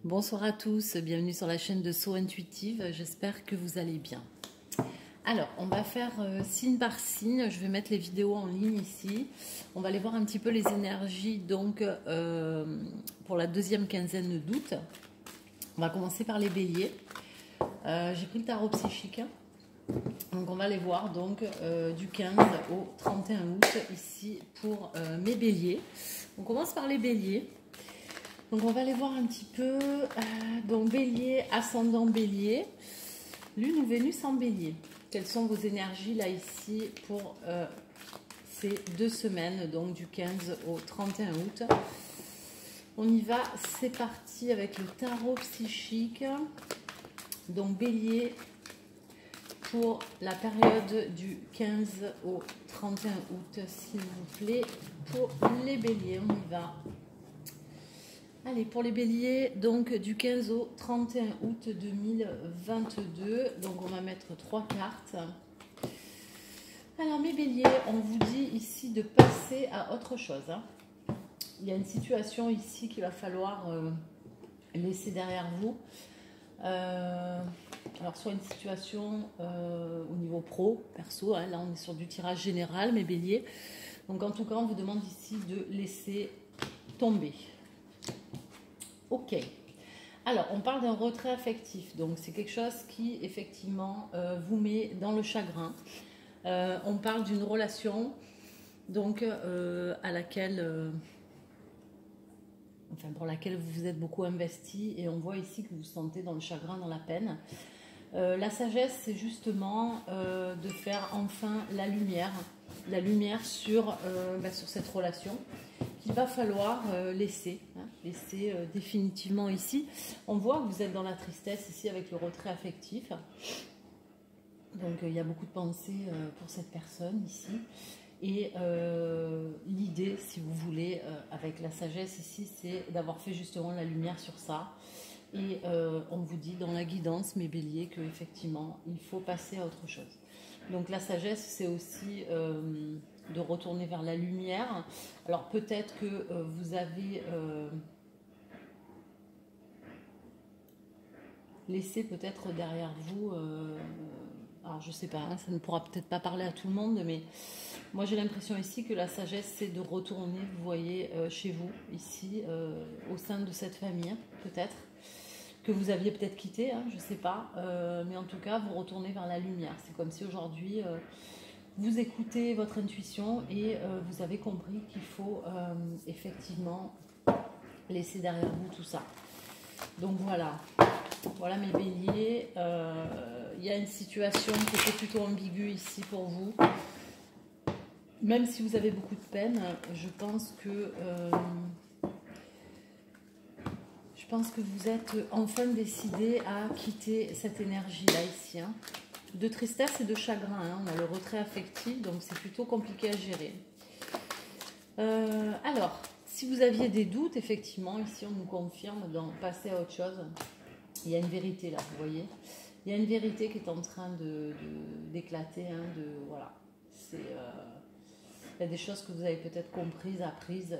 Bonsoir à tous, bienvenue sur la chaîne de So Intuitive, j'espère que vous allez bien. Alors, on va faire signe par signe, je vais mettre les vidéos en ligne ici. On va aller voir un petit peu les énergies donc pour la deuxième quinzaine d'août. On va commencer par les béliers. J'ai pris le tarot psychique, donc on va les voir donc du 15 au 31 août ici pour mes béliers. On commence par les béliers. Donc on va aller voir un petit peu, donc bélier, ascendant bélier, lune ou Vénus en bélier. Quelles sont vos énergies là ici pour ces 2 semaines, donc du 15 au 31 août. On y va, c'est parti avec le tarot psychique. Donc bélier pour la période du 15 au 31 août, s'il vous plaît, pour les béliers, on y va. Allez, pour les béliers, donc du 15 au 31 août 2022, donc on va mettre 3 cartes. Alors mes béliers, on vous dit ici de passer à autre chose. Il y a une situation ici qu'il va falloir laisser derrière vous. Alors soit une situation au niveau pro, perso, là on est sur du tirage général, mes béliers. Donc en tout cas, on vous demande ici de laisser tomber. Ok, alors on parle d'un retrait affectif, donc c'est quelque chose qui effectivement vous met dans le chagrin. On parle d'une relation donc à laquelle, pour laquelle vous vous êtes beaucoup investi, et on voit ici que vous vous sentez dans le chagrin, dans la peine. La sagesse, c'est justement de faire enfin la lumière sur cette relation qu'il va falloir laisser définitivement ici. On voit que vous êtes dans la tristesse ici avec le retrait affectif. Donc il y a beaucoup de pensées pour cette personne ici. Et l'idée, si vous voulez, avec la sagesse ici, c'est d'avoir fait justement la lumière sur ça. Et on vous dit dans la guidance, mes béliers, qu'effectivement, il faut passer à autre chose. Donc la sagesse, c'est aussi de retourner vers la lumière. Alors peut-être que vous avez laissé peut-être derrière vous, alors je sais pas, ça ne pourra peut-être pas parler à tout le monde, mais moi j'ai l'impression ici que la sagesse, c'est de retourner, vous voyez, chez vous, ici, au sein de cette famille, peut-être, que vous aviez peut-être quitté, je ne sais pas, mais en tout cas, vous retournez vers la lumière. C'est comme si aujourd'hui, vous écoutez votre intuition et vous avez compris qu'il faut effectivement laisser derrière vous tout ça. Donc voilà mes béliers, il y a une situation qui était plutôt ambiguë ici pour vous. Même si vous avez beaucoup de peine, je pense que vous êtes enfin décidé à quitter cette énergie-là ici. De tristesse et de chagrin. On a le retrait affectif, donc c'est plutôt compliqué à gérer. Alors, si vous aviez des doutes, effectivement, ici on nous confirme d'en passer à autre chose. Il y a une vérité là, vous voyez. Il y a une vérité qui est en train d'éclater. Voilà. Il y a des choses que vous avez peut-être comprises, apprises.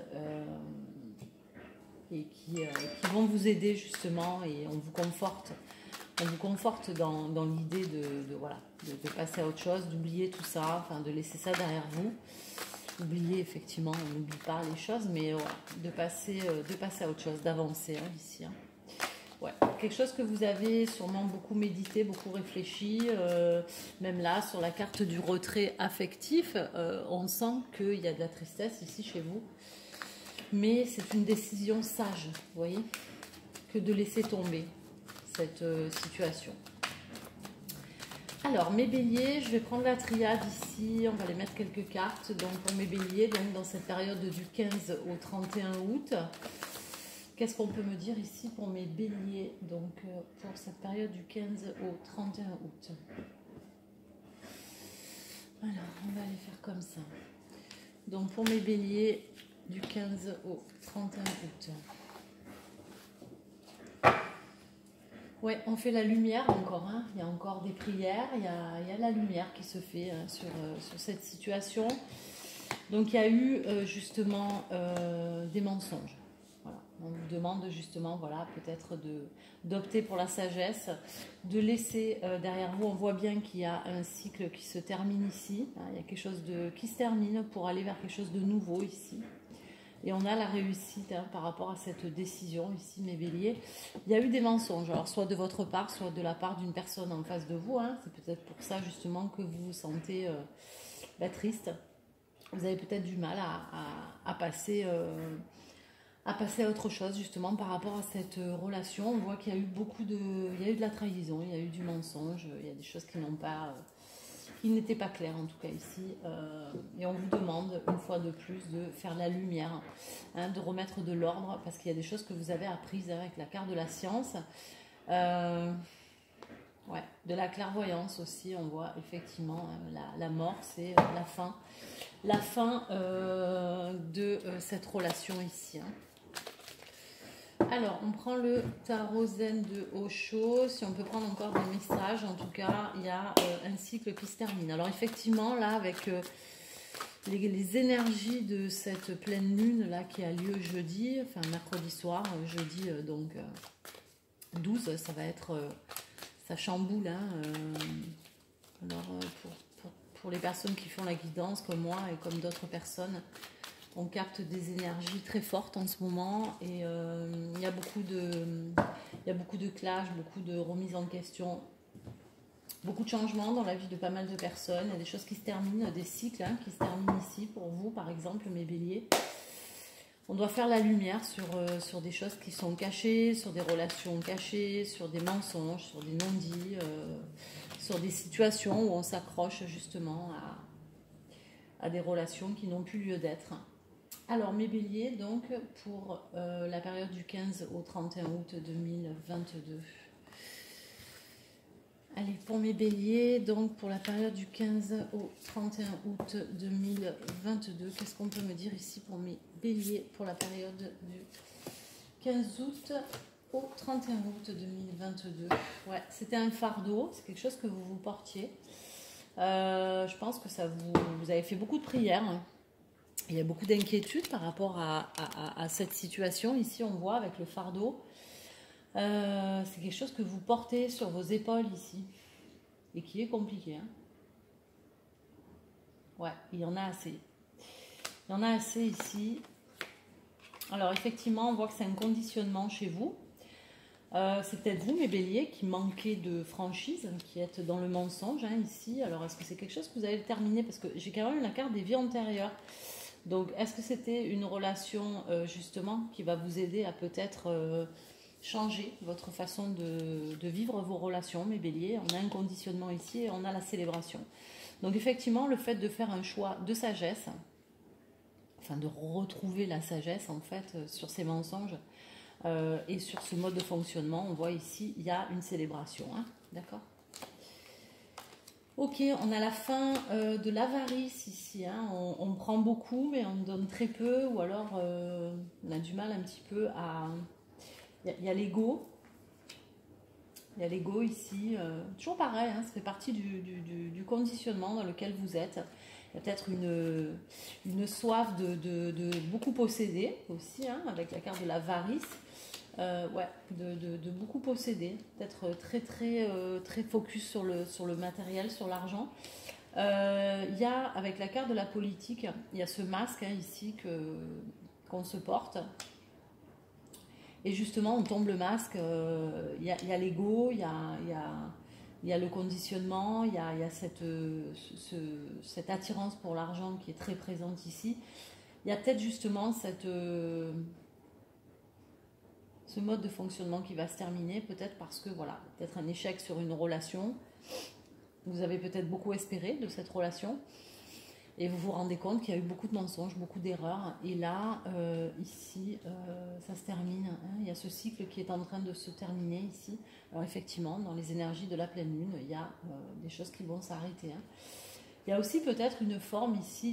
Et qui vont vous aider justement, et on vous conforte dans l'idée de passer à autre chose, d'oublier tout ça, de laisser ça derrière vous. Oublier, effectivement, on n'oublie pas les choses, mais voilà, de passer à autre chose, d'avancer ici. Ouais, quelque chose que vous avez sûrement beaucoup médité, beaucoup réfléchi, même là, sur la carte du retrait affectif, on sent qu'il y a de la tristesse ici chez vous. Mais c'est une décision sage, vous voyez, que de laisser tomber cette situation. Alors, mes béliers, je vais prendre la triade ici, on va les mettre quelques cartes. Donc, pour mes béliers, donc, dans cette période du 15 au 31 août, qu'est-ce qu'on peut me dire ici pour mes béliers, donc pour cette période du 15 au 31 août? Alors, on va aller faire comme ça. Donc, pour mes béliers, du 15 au 31 août. Ouais, on fait la lumière encore. Il y a encore des prières. Il y a la lumière qui se fait sur cette situation. Donc, il y a eu justement des mensonges. Voilà. On vous demande justement, voilà, peut-être d'opter pour la sagesse, de laisser derrière vous. On voit bien qu'il y a un cycle qui se termine ici. Hein, il y a quelque chose qui se termine pour aller vers quelque chose de nouveau ici. Et on a la réussite hein, par rapport à cette décision ici, mes béliers. Il y a eu des mensonges, alors soit de votre part, soit de la part d'une personne en face de vous. Hein. C'est peut-être pour ça justement que vous vous sentez triste. Vous avez peut-être du mal à passer à autre chose justement par rapport à cette relation. On voit qu'il y a eu il y a eu de la trahison, il y a eu du mensonge, il y a des choses qui n'étaient pas claires en tout cas ici. Et on vous demande une fois de plus de faire la lumière, hein, de remettre de l'ordre parce qu'il y a des choses que vous avez apprises avec la carte de la science. Ouais, de la clairvoyance aussi, on voit effectivement la mort, c'est la fin de cette relation ici. Hein. Alors, on prend le tarot zen de Osho. Si on peut prendre encore des messages, en tout cas, il y a un cycle qui se termine. Alors, effectivement, là, avec les énergies de cette pleine lune là qui a lieu jeudi, enfin mercredi soir, jeudi 12, ça va être, ça chamboule. Hein, alors, pour les personnes qui font la guidance, comme moi et comme d'autres personnes, on capte des énergies très fortes en ce moment et il y a beaucoup de clash, beaucoup de remises en question, beaucoup de changements dans la vie de pas mal de personnes. Il y a des choses qui se terminent, des cycles hein, qui se terminent ici pour vous, par exemple, mes béliers. On doit faire la lumière sur des choses qui sont cachées, sur des relations cachées, sur des mensonges, sur des non-dits, sur des situations où on s'accroche justement à des relations qui n'ont plus lieu d'être. Alors, mes béliers, donc, pour la période du 15 au 31 août 2022. Allez, pour mes béliers, donc, pour la période du 15 au 31 août 2022, qu'est-ce qu'on peut me dire ici pour mes béliers pour la période du 15 août au 31 août 2022. Ouais, c'était un fardeau, c'est quelque chose que vous portiez. Je pense que vous avez fait beaucoup de prières. Hein. Il y a beaucoup d'inquiétudes par rapport à cette situation. Ici, on voit avec le fardeau. C'est quelque chose que vous portez sur vos épaules ici. Et qui est compliqué. Hein. Ouais, il y en a assez. Il y en a assez ici. Alors, effectivement, on voit que c'est un conditionnement chez vous. C'est peut-être vous, mes béliers, qui manquez de franchise, qui êtes dans le mensonge hein, ici. Alors, est-ce que c'est quelque chose que vous avez terminé? Parce que j'ai quand même la carte des vies antérieures. Donc, est-ce que c'était une relation, justement, qui va vous aider à peut-être changer votre façon de vivre vos relations, mes béliers? On a un conditionnement ici et on a la célébration. Donc, effectivement, le fait de faire un choix de sagesse, enfin, de retrouver la sagesse, en fait, sur ces mensonges et sur ce mode de fonctionnement, on voit ici, il y a une célébration. Hein, d'accord ? Ok, on a la fin de l'avarice ici. Hein. On prend beaucoup, mais on donne très peu, ou alors on a du mal un petit peu à. Il y a l'ego. Il y a l'ego ici. Toujours pareil, hein, ça fait partie du conditionnement dans lequel vous êtes. Il y a peut-être une soif de beaucoup posséder aussi, hein, avec la carte de l'avarice. Ouais, de beaucoup posséder, d'être très focus sur le matériel, sur l'argent. Il y a, avec la carte de la politique, il y a ce masque hein, ici qu'on se porte. Et justement, on tombe le masque, il y a l'ego, il y a le conditionnement, il y a cette attirance pour l'argent qui est très présente ici. Il y a peut-être justement ce mode de fonctionnement qui va se terminer, peut-être parce que, voilà, peut-être un échec sur une relation. Vous avez peut-être beaucoup espéré de cette relation et vous vous rendez compte qu'il y a eu beaucoup de mensonges, beaucoup d'erreurs. Et là, ici, ça se termine. Hein. Il y a ce cycle qui est en train de se terminer ici. Alors effectivement, dans les énergies de la pleine lune, il y a des choses qui vont s'arrêter. Hein. Il y a aussi peut-être une forme ici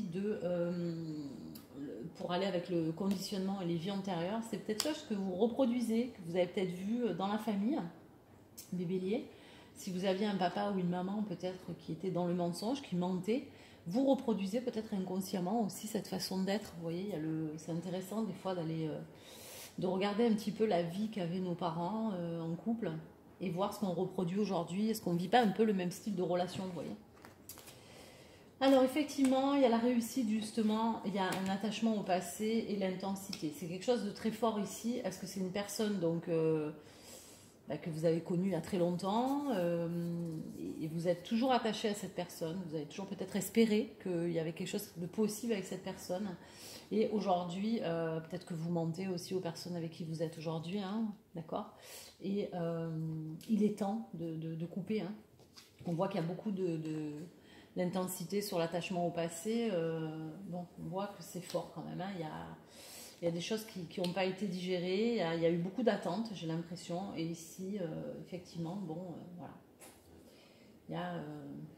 pour aller avec le conditionnement et les vies antérieures, c'est peut-être chose que vous reproduisez, que vous avez peut-être vu dans la famille, des béliers. Si vous aviez un papa ou une maman peut-être qui était dans le mensonge, qui mentait, vous reproduisez peut-être inconsciemment aussi cette façon d'être. Vous voyez, c'est intéressant des fois de regarder un petit peu la vie qu'avaient nos parents en couple et voir ce qu'on reproduit aujourd'hui. Est-ce qu'on ne vit pas un peu le même style de relation, vous voyez? Alors effectivement, il y a la réussite justement, il y a un attachement au passé et l'intensité. C'est quelque chose de très fort ici. Est-ce que c'est une personne donc que vous avez connue il y a très longtemps et vous êtes toujours attaché à cette personne, vous avez toujours peut-être espéré qu'il y avait quelque chose de possible avec cette personne. Et aujourd'hui, peut-être que vous mentez aussi aux personnes avec qui vous êtes aujourd'hui, hein, d'accord? Et il est temps de couper. Hein. On voit qu'il y a beaucoup d'intensité sur l'attachement au passé. Bon, on voit que c'est fort quand même. Hein. Il y a des choses qui n'ont pas été digérées. Il y a eu beaucoup d'attentes, j'ai l'impression. Et ici, effectivement, bon, voilà. Il y a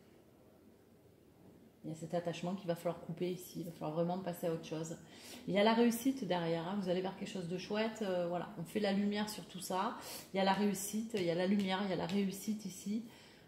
cet attachement qu'il va falloir couper ici. Il va falloir vraiment passer à autre chose. Il y a la réussite derrière. Hein. Vous allez vers quelque chose de chouette. Voilà, on fait la lumière sur tout ça. Il y a la réussite, il y a la lumière, il y a la réussite ici.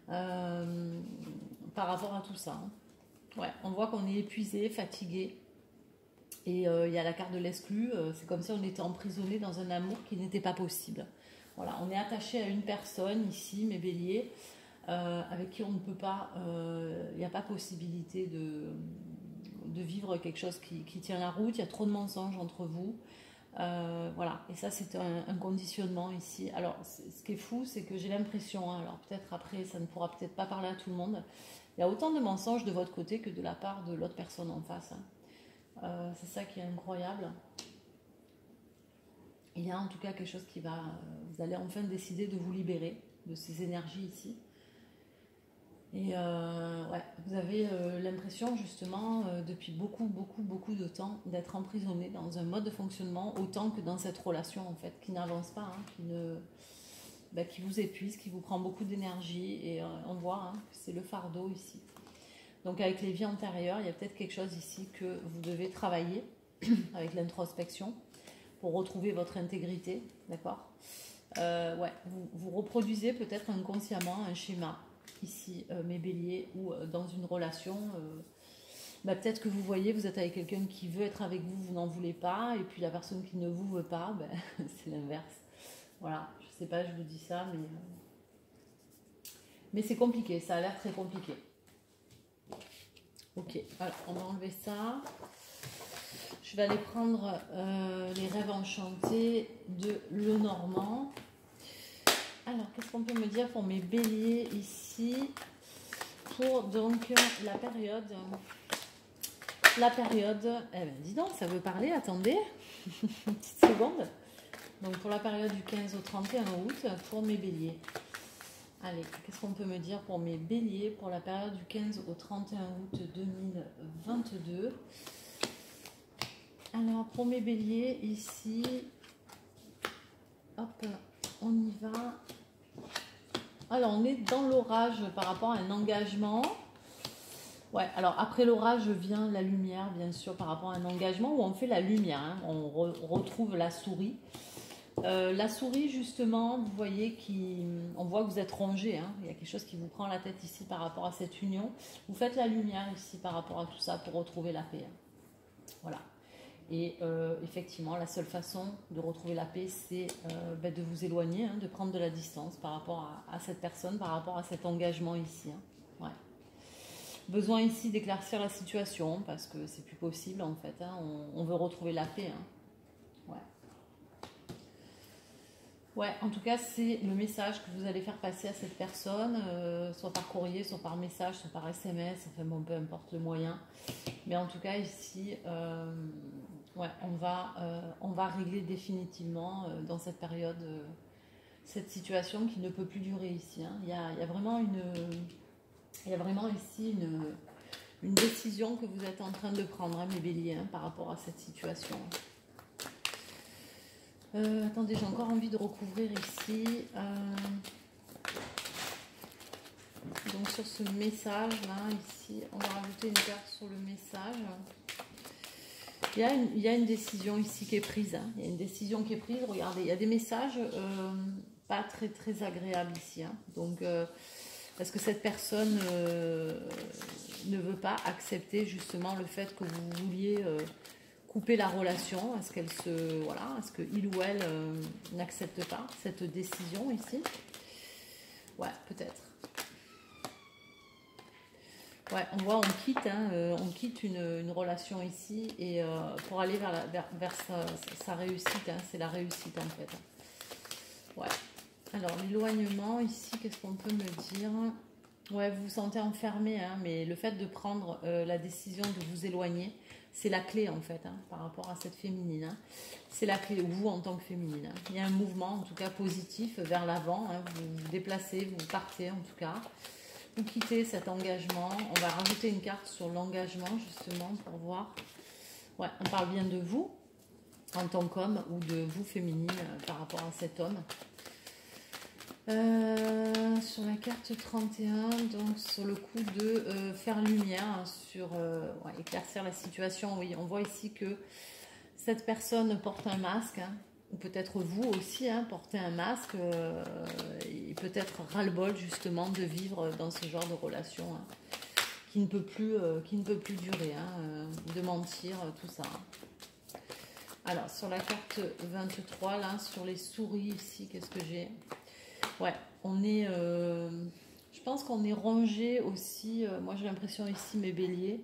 Par rapport à tout ça. Hein. Ouais, on voit qu'on est épuisé, fatigué. Et il y a la carte de l'exclu. C'est comme si on était emprisonné dans un amour qui n'était pas possible. Voilà, on est attaché à une personne ici, mes béliers. Avec qui on ne peut pas, il n'y a pas possibilité de vivre quelque chose qui tient la route, il y a trop de mensonges entre vous, voilà, et ça c'est un conditionnement ici. Alors ce qui est fou, c'est que j'ai l'impression, hein, alors peut-être après ça ne pourra peut-être pas parler à tout le monde, il y a autant de mensonges de votre côté que de la part de l'autre personne en face, hein. C'est ça qui est incroyable. Il y a en tout cas quelque chose qui va, vous allez enfin décider de vous libérer de ces énergies ici. Et ouais, vous avez l'impression justement depuis beaucoup de temps d'être emprisonné dans un mode de fonctionnement autant que dans cette relation en fait qui n'avance pas, hein, qui vous épuise, qui vous prend beaucoup d'énergie et on voit hein, que c'est le fardeau ici. Donc avec les vies antérieures, il y a peut-être quelque chose ici que vous devez travailler avec l'introspection pour retrouver votre intégrité, d'accord? Ouais, vous reproduisez peut-être inconsciemment un schéma ici, mes béliers, ou dans une relation, peut-être que vous voyez, vous êtes avec quelqu'un qui veut être avec vous, vous n'en voulez pas, et puis la personne qui ne vous veut pas, c'est l'inverse. Voilà, je sais pas, je vous dis ça, mais c'est compliqué, ça a l'air très compliqué. Ok, alors on va enlever ça. Je vais aller prendre les rêves enchantés de Lenormand. Alors, qu'est-ce qu'on peut me dire pour mes béliers ici? Pour donc la période. Eh ben dis donc, ça veut parler, attendez. Une petite seconde. Donc pour la période du 15 au 31 août, pour mes béliers. Allez, qu'est-ce qu'on peut me dire pour mes béliers pour la période du 15 au 31 août 2022? Alors, pour mes béliers, ici, hop, on y va. Alors, on est dans l'orage par rapport à un engagement. Ouais, alors après l'orage vient la lumière, bien sûr, par rapport à un engagement où on fait la lumière. Hein. On retrouve la souris. La souris, justement, vous voyez, on voit que vous êtes rongé. Hein. Il y a quelque chose qui vous prend la tête ici par rapport à cette union. Vous faites la lumière ici par rapport à tout ça pour retrouver la paix. Hein. Voilà. Et effectivement, la seule façon de retrouver la paix, c'est de vous éloigner, hein, de prendre de la distance par rapport à cette personne, par rapport à cet engagement ici. Hein. Ouais. Besoin ici d'éclaircir la situation, parce que c'est plus possible en fait. Hein. On veut retrouver la paix. Hein. Ouais. Ouais, en tout cas, c'est le message que vous allez faire passer à cette personne, soit par courrier, soit par message, soit par SMS, enfin bon, peu importe le moyen. Mais en tout cas, ici, ouais, on va régler définitivement dans cette période cette situation qui ne peut plus durer ici. Hein. Il y a vraiment ici une décision que vous êtes en train de prendre, hein, mes béliers, hein, par rapport à cette situation. Attendez, j'ai encore envie de recouvrir ici. Donc sur ce message là, ici, on va rajouter une carte sur le message. Il y a une décision ici qui est prise. Hein. Il y a une décision qui est prise. Regardez, il y a des messages pas très agréables ici. Hein. Donc, parce que cette personne ne veut pas accepter justement le fait que vous vouliez couper la relation? Est-ce qu'elle se... Voilà, est-ce qu'il ou elle n'accepte pas cette décision ici? Ouais, peut-être. Ouais, on voit, on quitte, hein, on quitte une relation ici et pour aller vers sa réussite, hein, c'est la réussite en fait. Ouais. Alors, l'éloignement ici, qu'est-ce qu'on peut me dire? Ouais, vous vous sentez enfermé, hein, mais le fait de prendre la décision de vous éloigner, c'est la clé en fait, hein, par rapport à cette féminine. Hein. C'est la clé, vous en tant que féminine. Hein. Il y a un mouvement, en tout cas positif, vers l'avant. Hein, vous vous déplacez, vous partez en tout cas. Vous quittez cet engagement. On va rajouter une carte sur l'engagement justement pour voir. Ouais, on parle bien de vous en tant qu'homme ou de vous féminine par rapport à cet homme. Sur la carte 31, donc sur le coup de faire lumière, hein, sur ouais, éclaircir la situation. Oui, on voit ici que cette personne porte un masque. Hein, ou peut-être vous aussi, hein, portez un masque et peut-être ras-le-bol justement de vivre dans ce genre de relation hein, qui ne peut plus durer, hein, de mentir, tout ça. Alors, sur la carte 23, là, sur les souris ici, qu'est-ce que j'ai? Ouais, on est... je pense qu'on est rongé aussi, moi j'ai l'impression ici, mes béliers.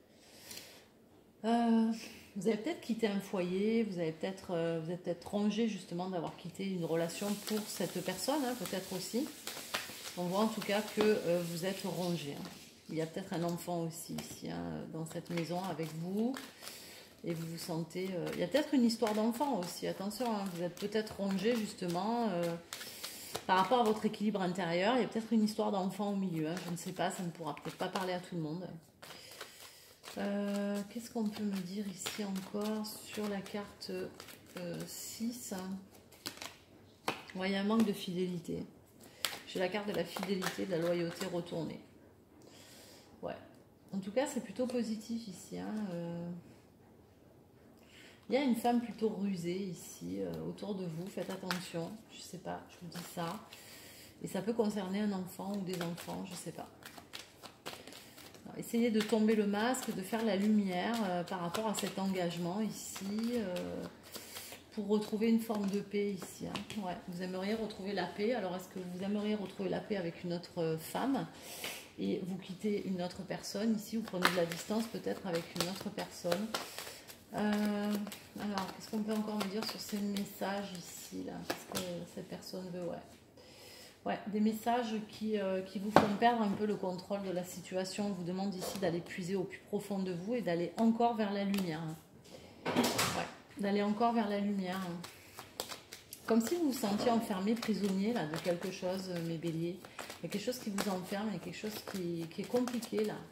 Vous avez peut-être quitté un foyer, vous êtes peut-être rongé justement d'avoir quitté une relation pour cette personne, hein, peut-être aussi. On voit en tout cas que vous êtes rongé. Hein. Il y a peut-être un enfant aussi ici, hein, dans cette maison avec vous. Et vous vous sentez... il y a peut-être une histoire d'enfant aussi, attention, hein, vous êtes peut-être rongé justement par rapport à votre équilibre intérieur. Il y a peut-être une histoire d'enfant au milieu, hein, je ne sais pas, ça ne pourra peut-être pas parler à tout le monde. Qu'est-ce qu'on peut me dire ici encore sur la carte 6 hein. Ouais, il y a un manque de fidélité. J'ai la carte de la fidélité, de la loyauté retournée. Ouais. En tout cas, c'est plutôt positif ici. Hein. Il y a une femme plutôt rusée ici, autour de vous. Faites attention. Je sais pas, je vous dis ça. Et ça peut concerner un enfant ou des enfants, je sais pas. Essayez de tomber le masque, de faire la lumière par rapport à cet engagement ici, pour retrouver une forme de paix ici. Hein. Ouais, vous aimeriez retrouver la paix. Alors, est-ce que vous aimeriez retrouver la paix avec une autre femme et vous quittez une autre personne ici, vous prenez de la distance peut-être avec une autre personne. Alors, qu'est-ce qu'on peut encore me dire sur ces messages ici, là? Qu'est-ce que cette personne veut? Ouais. Ouais, des messages qui vous font perdre un peu le contrôle de la situation. On vous demande ici d'aller puiser au plus profond de vous et d'aller encore vers la lumière. Ouais, d'aller encore vers la lumière. Comme si vous vous sentiez enfermé, prisonnier là, de quelque chose, mes béliers. Il y a quelque chose qui vous enferme, il y a quelque chose qui est compliqué là.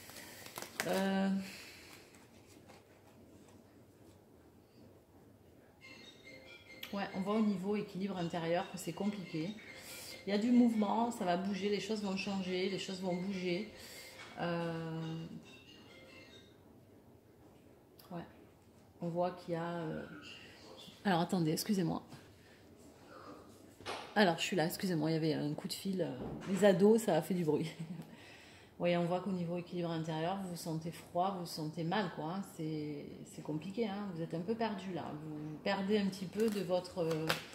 Ouais, on voit au niveau équilibre intérieur que c'est compliqué. Il y a du mouvement, ça va bouger, les choses vont changer, les choses vont bouger. Ouais, on voit qu'il y a... Alors attendez, excusez-moi. Alors je suis là, excusez-moi, il y avait un coup de fil. Les ados, ça a fait du bruit. Oui, on voit qu'au niveau équilibre intérieur, vous vous sentez froid, vous vous sentez mal, quoi. Hein. C'est compliqué, hein. Vous êtes un peu perdu là. Vous perdez un petit peu de votre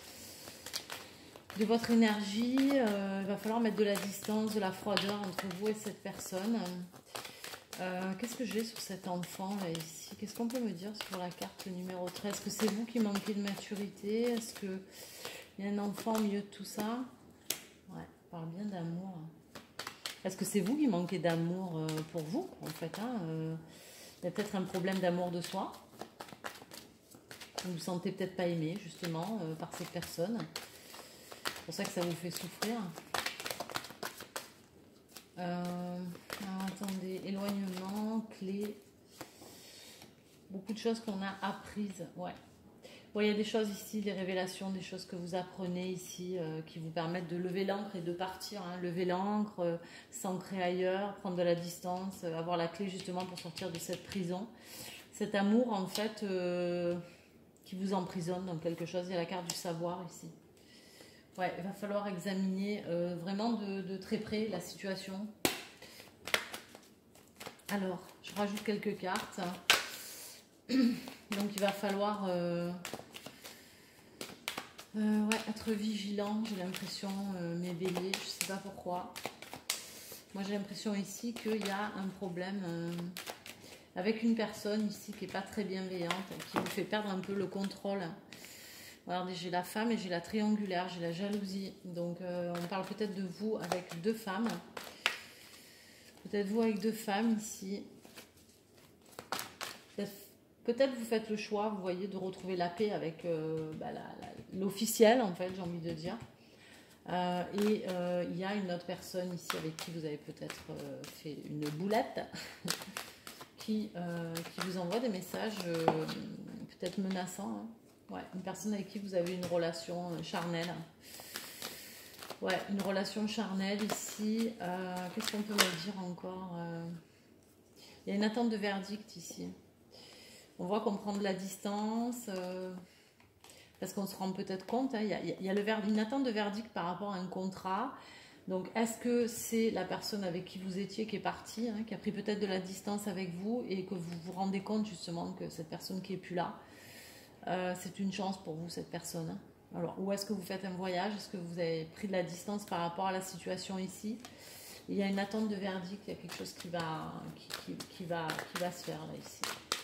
énergie. Il va falloir mettre de la distance, de la froideur entre vous et cette personne. Qu'est-ce que j'ai sur cet enfant là ici? Qu'est-ce qu'on peut me dire sur la carte numéro 13? Est-ce que c'est vous qui manquez de maturité? Est-ce qu'il y a un enfant au milieu de tout ça? Ouais, on parle bien d'amour. Est-ce que c'est vous qui manquez d'amour pour vous, en fait hein, il y a peut-être un problème d'amour de soi. Vous ne vous sentez peut-être pas aimé, justement, par cette personne. C'est pour ça que ça vous fait souffrir. Alors, attendez, éloignement, clé. Beaucoup de choses qu'on a apprises, ouais. Bon, il y a des choses ici, des révélations, des choses que vous apprenez ici qui vous permettent de lever l'ancre et de partir. Hein. Lever l'ancre, s'ancrer ailleurs, prendre de la distance, avoir la clé justement pour sortir de cette prison. Cet amour en fait qui vous emprisonne dans quelque chose. Il y a la carte du savoir ici. Ouais, il va falloir examiner vraiment de très près la situation. Alors, je rajoute quelques cartes. Donc il va falloir ouais, être vigilant, j'ai l'impression, mes béliers, je sais pas pourquoi. Moi j'ai l'impression ici qu'il y a un problème avec une personne ici qui n'est pas très bienveillante, qui vous fait perdre un peu le contrôle. Alors j'ai la femme et j'ai la triangulaire, j'ai la jalousie. Donc on parle peut-être de vous avec deux femmes. Peut-être vous avec deux femmes ici. Peut-être vous faites le choix, vous voyez, de retrouver la paix avec l'officiel, en fait, j'ai envie de dire. Il y a une autre personne ici avec qui vous avez peut-être fait une boulette qui vous envoie des messages peut-être menaçants. Hein. Ouais, une personne avec qui vous avez une relation charnelle. Ouais, une relation charnelle ici. Qu'est-ce qu'on peut me dire encore Il y a une attente de verdict ici. On voit qu'on prend de la distance parce qu'on se rend peut-être compte. Hein, il y a une attente de verdict par rapport à un contrat. Donc, est-ce que c'est la personne avec qui vous étiez qui est partie, hein, qui a pris peut-être de la distance avec vous et que vous vous rendez compte justement que cette personne qui n'est plus là, c'est une chance pour vous, cette personne. Hein. Alors, où est-ce que vous faites un voyage? Est-ce que vous avez pris de la distance par rapport à la situation ici? Il y a une attente de verdict, il y a quelque chose qui va se faire là ici.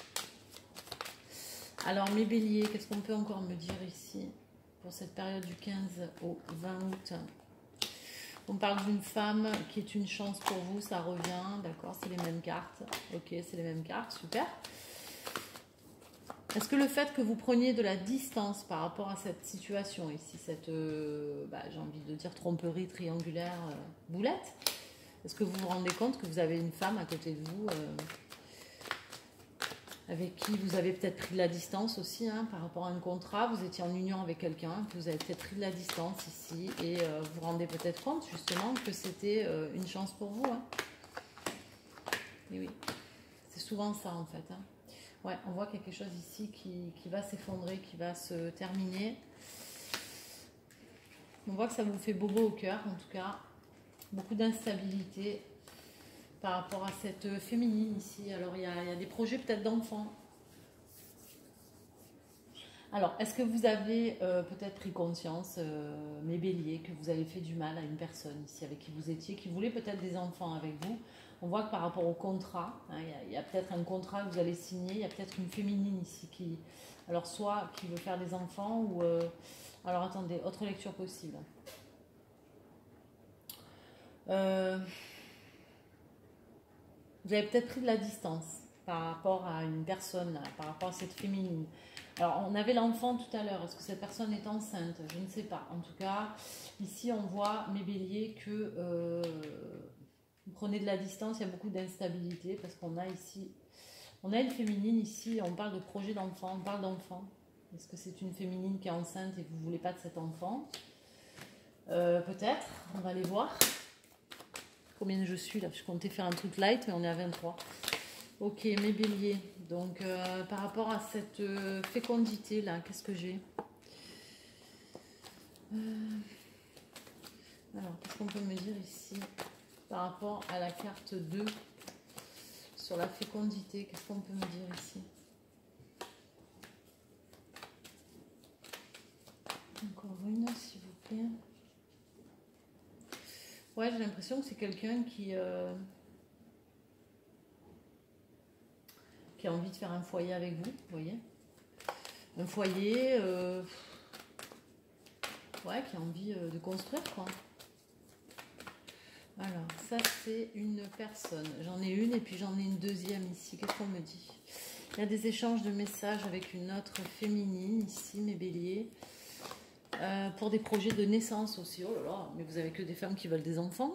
Alors, mes béliers, qu'est-ce qu'on peut encore me dire ici pour cette période du 15 au 20 août? On parle d'une femme qui est une chance pour vous, ça revient, d'accord, c'est les mêmes cartes. Ok, c'est les mêmes cartes, super. Est-ce que le fait que vous preniez de la distance par rapport à cette situation ici, cette, j'ai envie de dire tromperie triangulaire boulette, est-ce que vous vous rendez compte que vous avez une femme à côté de vous avec qui vous avez peut-être pris de la distance aussi hein, par rapport à un contrat, vous étiez en union avec quelqu'un, vous avez peut-être pris de la distance ici et vous vous rendez peut-être compte justement que c'était une chance pour vous. Hein. Et oui, c'est souvent ça en fait. Hein. Ouais, on voit quelque chose ici qui va s'effondrer, qui va se terminer. On voit que ça vous fait bobo au cœur en tout cas, beaucoup d'instabilité. Par rapport à cette féminine ici, alors il y a des projets peut-être d'enfants. Alors, est-ce que vous avez peut-être pris conscience, mes béliers, que vous avez fait du mal à une personne ici avec qui vous étiez, qui voulait peut-être des enfants avec vous? On voit que par rapport au contrat, hein, il y a peut-être un contrat que vous allez signer, il y a peut-être une féminine ici qui, alors soit qui veut faire des enfants ou... alors attendez, autre lecture possible. Vous avez peut-être pris de la distance par rapport à une personne, là, par rapport à cette féminine. Alors, on avait l'enfant tout à l'heure. Est-ce que cette personne est enceinte? Je ne sais pas. En tout cas, ici, on voit, mes béliers, que vous prenez de la distance. Il y a beaucoup d'instabilité parce qu'on a ici... On a une féminine ici. On parle de projet d'enfant. On parle d'enfant. Est-ce que c'est une féminine qui est enceinte et que vous ne voulez pas de cet enfant? Peut-être. On va aller voir. Combien je suis là? Je comptais faire un truc light, mais on est à 23. Ok, mes béliers. Donc, par rapport à cette fécondité là, qu'est-ce que j'ai? Alors, qu'est-ce qu'on peut me dire ici par rapport à la carte 2 sur la fécondité? Qu'est-ce qu'on peut me dire ici? Encore une, s'il vous plaît. Ouais, j'ai l'impression que c'est quelqu'un qui a envie de faire un foyer avec vous, vous voyez. Un foyer, ouais, qui a envie de construire, quoi. Alors, ça, c'est une personne. J'en ai une et puis j'en ai une deuxième ici. Qu'est-ce qu'on me dit? Il y a des échanges de messages avec une autre féminine ici, mes béliers. Pour des projets de naissance aussi. Oh là là, mais vous avez que des femmes qui veulent des enfants.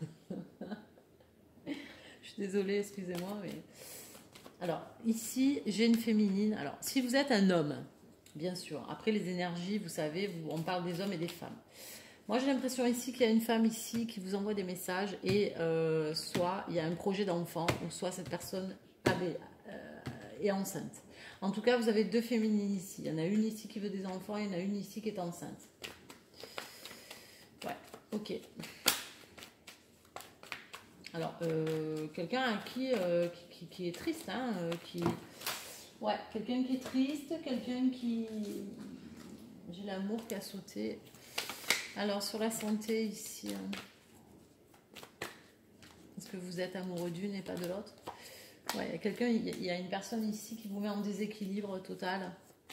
Je suis désolée, excusez-moi. Mais... Alors, ici, j'ai une féminine. Alors, si vous êtes un homme, bien sûr. Après, les énergies, vous savez, on parle des hommes et des femmes. Moi, j'ai l'impression ici qu'il y a une femme ici qui vous envoie des messages et soit il y a un projet d'enfant ou soit cette personne est enceinte. En tout cas, vous avez deux féminines ici. Il y en a une ici qui veut des enfants et il y en a une ici qui est enceinte. Ouais, ok. Alors, quelqu'un qui est triste, hein, Ouais, quelqu'un qui est triste, quelqu'un qui... J'ai l'amour qui a sauté. Alors, sur la santé, ici... Est-ce que vous êtes amoureux d'une et pas de l'autre? Ouais, il y a une personne ici qui vous met en déséquilibre total.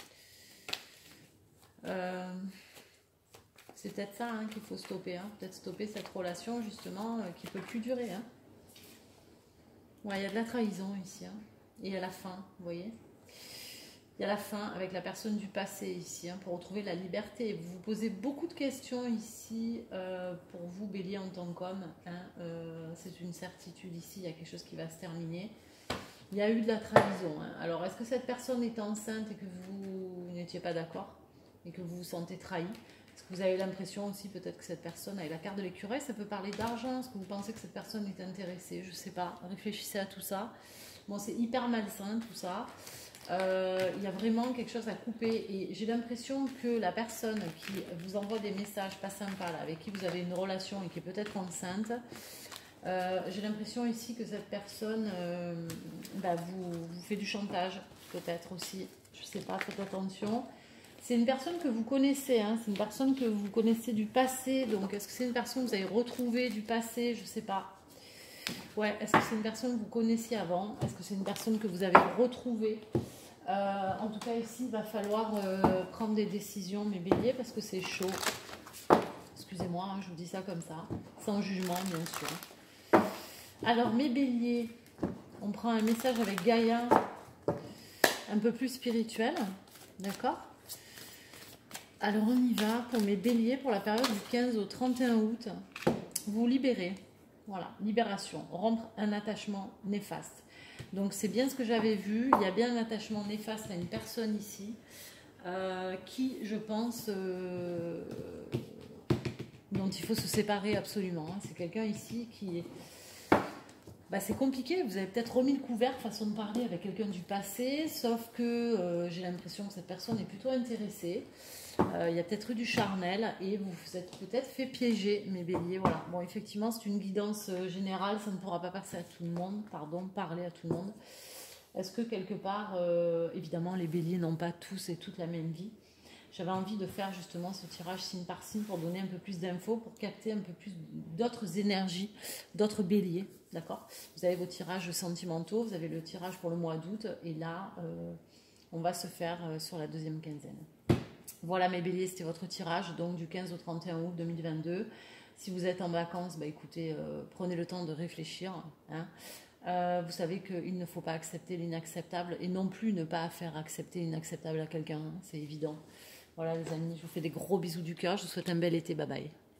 C'est peut-être ça hein, qu'il faut stopper. Hein. Peut-être stopper cette relation, justement, qui ne peut plus durer. Hein. Ouais, il y a de la trahison ici. Hein. Et il y a la fin, vous voyez. Il y a la fin avec la personne du passé ici, hein, pour retrouver la liberté. Vous vous posez beaucoup de questions ici, pour vous, Bélier, en tant qu'homme. Hein, c'est une certitude ici, il y a quelque chose qui va se terminer. Il y a eu de la trahison. Hein. Alors, est-ce que cette personne est enceinte et que vous n'étiez pas d'accord et que vous vous sentez trahi? Est-ce que vous avez l'impression aussi peut-être que cette personne, avec la carte de l'écureuil, ça peut parler d'argent? Est-ce que vous pensez que cette personne est intéressée? Je ne sais pas. Réfléchissez à tout ça. Bon, c'est hyper malsain tout ça. Il y a vraiment quelque chose à couper et j'ai l'impression que la personne qui vous envoie des messages pas sympas, là, avec qui vous avez une relation et qui est peut-être enceinte, j'ai l'impression ici que cette personne vous fait du chantage, peut-être aussi, je sais pas, faites attention. C'est une personne que vous connaissez, hein, c'est une personne que vous connaissez du passé, donc est-ce que c'est une personne que vous avez retrouvée du passé, je sais pas. Ouais, est-ce que c'est une personne que vous connaissiez avant? Est-ce que c'est une personne que vous avez retrouvée? En tout cas, ici, il va falloir prendre des décisions, mes béliers, parce que c'est chaud. Excusez-moi, hein, je vous dis ça comme ça, sans jugement, bien sûr. Alors, mes béliers, on prend un message avec Gaïa, un peu plus spirituel, d'accord? Alors, on y va pour mes béliers, pour la période du 15 au 31 août. Vous libérez, voilà, libération, rompre un attachement néfaste. Donc c'est bien ce que j'avais vu, il y a bien un attachement néfaste à une personne ici, qui, je pense, dont il faut se séparer absolument. Hein. C'est quelqu'un ici qui est... c'est compliqué, vous avez peut-être remis le couvert, façon de parler, avec quelqu'un du passé, sauf que j'ai l'impression que cette personne est plutôt intéressée. Il y a peut-être eu du charnel et vous vous êtes peut-être fait piéger, mes béliers. Voilà. Bon, effectivement, c'est une guidance générale, ça ne pourra pas passer à tout le monde, pardon, parler à tout le monde. Est-ce que quelque part, évidemment, les béliers n'ont pas tous et toutes la même vie. J'avais envie de faire justement ce tirage signe par signe pour donner un peu plus d'infos, pour capter un peu plus d'autres énergies, d'autres béliers, d'accord? Vous avez vos tirages sentimentaux, vous avez le tirage pour le mois d'août, et là, on va se faire sur la deuxième quinzaine. Voilà mes béliers, c'était votre tirage, donc du 15 au 31 août 2022. Si vous êtes en vacances, écoutez, prenez le temps de réfléchir. Hein. Vous savez qu'il ne faut pas accepter l'inacceptable et non plus ne pas faire accepter l'inacceptable à quelqu'un, hein, c'est évident. Voilà les amis, je vous fais des gros bisous du cœur, je vous souhaite un bel été, bye bye.